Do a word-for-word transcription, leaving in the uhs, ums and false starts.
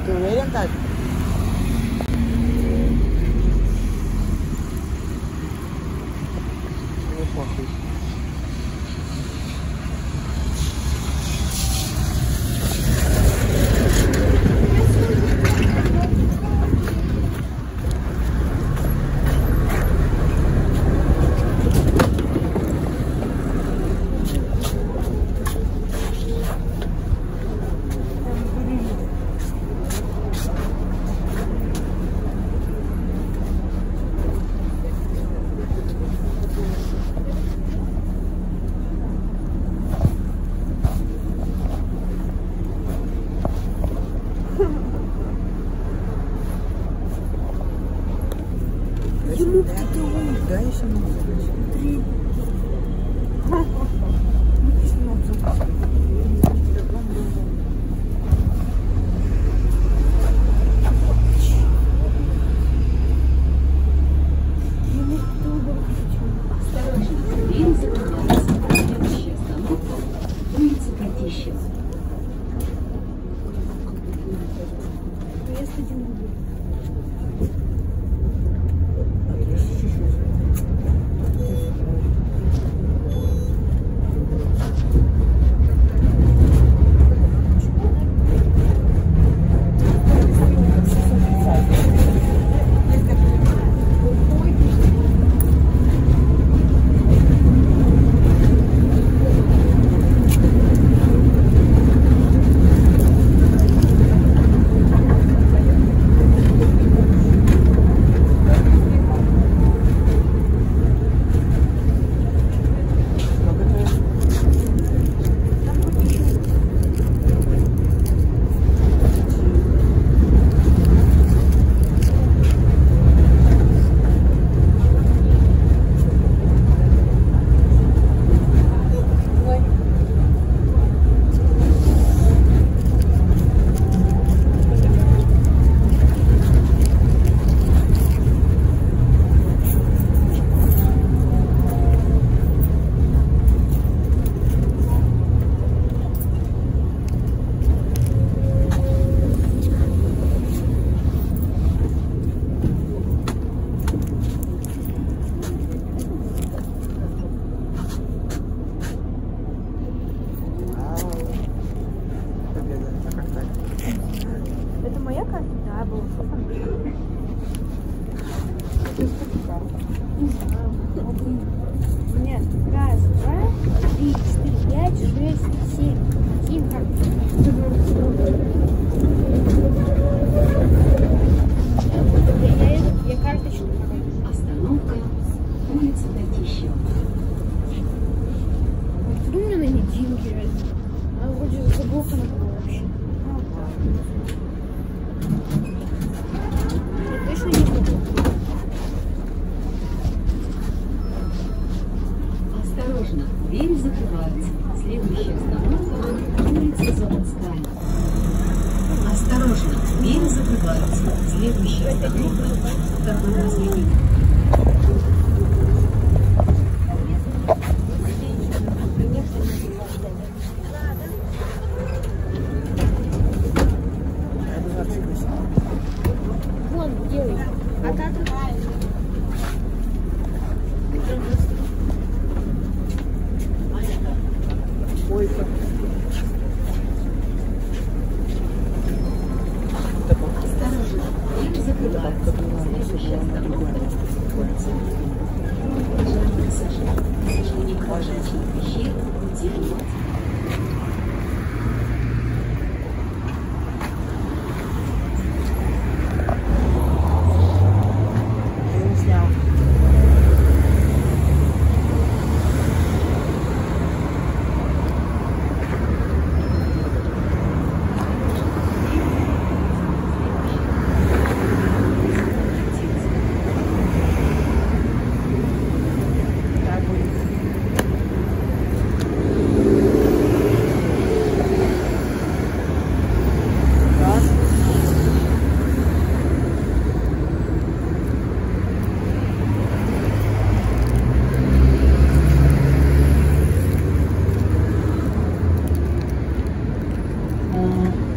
Ты уверен так? Не похуй. Ему птицу, да, еще не смотри. Осторожно, дверь закрывается. Следующая остановка – улица Котищева. Это моя карта? Да, была. Нет, раз, два, три, четыре, пять, шесть, семь. Семь карт. Я, я карточку. Остановка – улица Котищева. У меня на ней деньги реально. Она вроде заблокана была вообще. Я точно не знаю. Осторожно, двери закрываются. Следующая остановка – улица Заводская. Осторожно, двери закрываются. Следующая остановка – второй разведник. Вон, делай. А как? Ой, как. Осторожно, двери закрываются. Следующая остановка – улица. Уважаемые пассажиры, ношение личных вещей будьте внимательны. Я не снял. Uh...